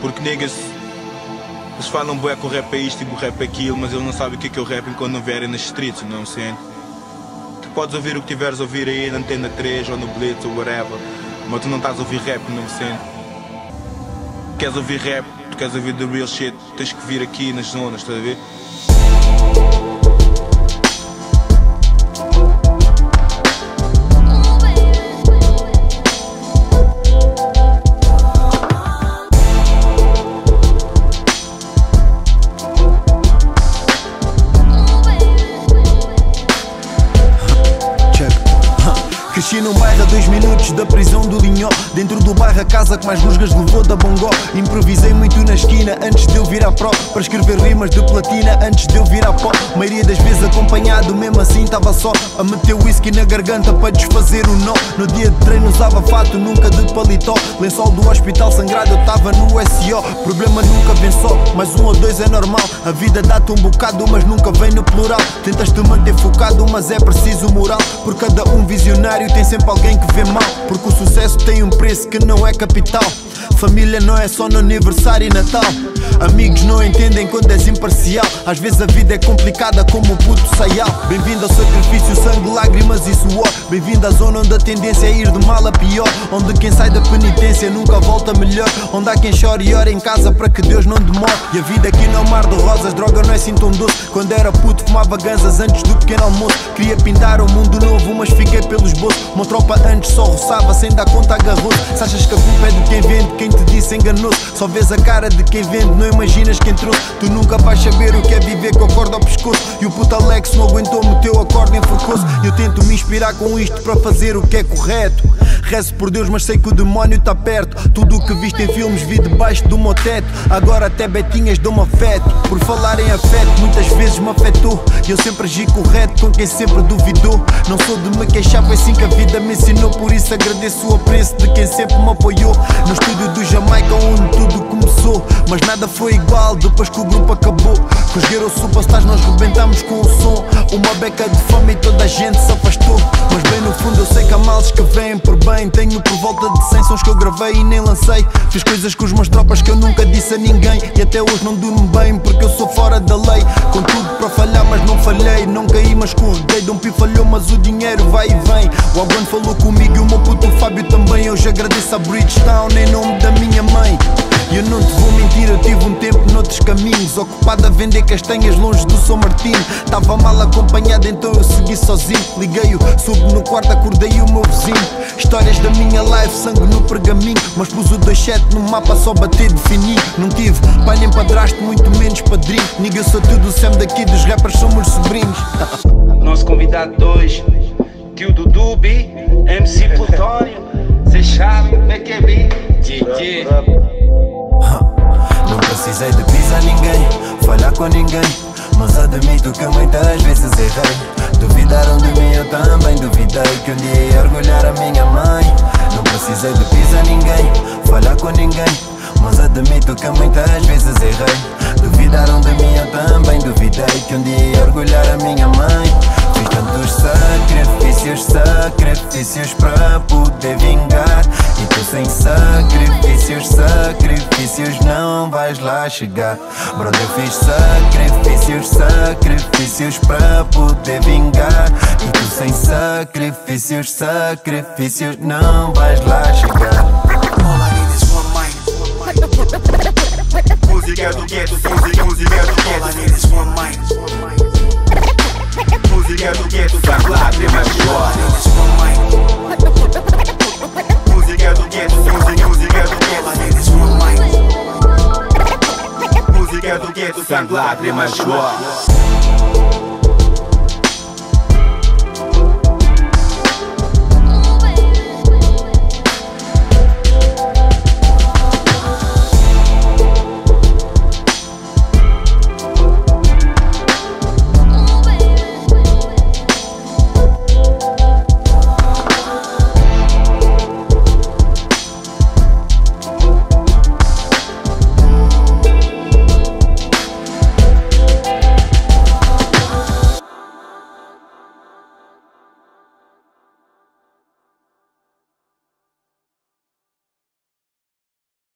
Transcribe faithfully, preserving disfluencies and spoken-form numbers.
Porque niggas, eles falam bué que o rap é isto e o rap é aquilo, mas eles não sabem o que é que é o rap enquanto não vierem nas streets, não sei. Tu podes ouvir o que tiveres a ouvir aí na Antena três ou no Blitz ou whatever, mas tu não estás a ouvir rap, não sei. Queres ouvir rap, tu queres ouvir the real shit, tens que vir aqui nas zonas, estás a ver? Cresci num bairro a dois minutos da prisão do Linhó. Dentro do bairro a casa que mais rusgas levou da Bongó. Improvisei muito na esquina antes de eu vir à pro, para escrever rimas de platina antes de eu vir à pó. Maioria das vezes acompanhado, mesmo assim tava só a meter whisky na garganta para desfazer o nó. No dia de treino usava fato, nunca de paletó. Lençol do hospital sangrado, eu tava no S O. Problema nunca vem só, mas um ou dois é normal. A vida dá-te um bocado, mas nunca vem no plural. Tentas te manter focado, mas é preciso moral. Por cada um visionário tem sempre alguém que vê mal, porque o sucesso tem um preço que não é capital. Família não é só no aniversário e Natal. Amigos não entendem quando és imparcial. Às vezes a vida é complicada como o puto saial. Bem-vindo ao sacrifício, sangue, lágrimas e suor. Bem-vindo à zona onde a tendência é ir de mal a pior. Onde quem sai da penitência nunca volta melhor. Onde há quem chora e ora em casa para que Deus não demore. E a vida aqui não é um mar de rosas, droga não é assim tão doce. Quando era puto fumava ganzas antes do pequeno almoço. Queria pintar um mundo novo, mas fiquei pelos bolsos. Uma tropa antes só roçava, sem dar conta agarrou-se. Se achas que a culpa é de quem vende, quem te disse enganoso. Só vês a cara de quem vende, não imaginas quem trouxe. Tu nunca vais saber o que é viver com a corda ao pescoço. E o puto Alex não aguentou, meteu a corda e enforcou-se. Eu tento me inspirar com isto para fazer o que é correto. Rezo por Deus, mas sei que o demónio está perto. Tudo o que viste em filmes vi debaixo do meu teto. Agora até betinhas dão-me afeto. Por falar em afeto, muitas vezes me afetou. E eu sempre agi correto com quem sempre duvidou. Não sou de me queixar, foi assim que a vida me ensinou. Por isso agradeço o apreço de quem sempre me apoiou. No estúdio do Jamaica onde tudo começou, mas nada foi igual depois que o grupo acabou. Com os Guerreiros Superstars nós rebentamos com o som. Uma beca de fama e toda a gente se afastou. Mas bem no fundo eu sei que há males que vêm por bem. Tenho por volta de cem sons que eu gravei e nem lancei. Fiz coisas com os meus tropas que eu nunca disse a ninguém. E até hoje não durmo bem porque eu sou fora da lei. Com tudo para falhar mas não falhei. Não caí mas escorreguei. Dom Pi falhou mas o dinheiro vai e vem. O Alguano falou comigo e o meu puto Fábio também. Eu já agradeço a Bridgetown em nome da minha mãe. E eu não te vou mentir, eu tive um tempo noutros caminhos, ocupado a vender castanhas longe do São Martinho. Tava mal acompanhado, então eu segui sozinho. Liguei-o, subo no quarto, acordei o meu vizinho. Histórias da minha life, sangue no pergaminho. Mas pus o dois sete no mapa, só bater de fininho. Não tive pai nem padrasto, muito menos padrinho. Niga, eu sou tudo o Sam daqui, dos rappers somos sobrinhos. Nosso convidado dois, tio do Dubi, M C Plutónio. Cês sabem como é que é bem? G G. Não precisei de pisar ninguém, falhar com ninguém, mas admito que muitas vezes errei. Duvidaram de mim, eu também duvidei que um dia ia orgulhar a minha mãe. Não precisei de pisar ninguém, falhar com ninguém, mas admito que muitas vezes errei. Duvidaram de mim, eu também duvidei que um dia ia orgulhar a minha mãe. Fiz tantos sacrifícios, sacrifícios para poder vingar. E tu sem sacrifícios, sacrifícios não vais lá chegar. Brother, eu fiz sacrifícios, sacrifícios para poder vingar. E tu sem sacrifícios, sacrifícios não vais lá chegar. Música do gueto, música, música do gueto. Música do gueto, sangue, lágrimas e suor. Música do gueto, música, música do gueto. Música do gueto, sangue, lágrimas e suor.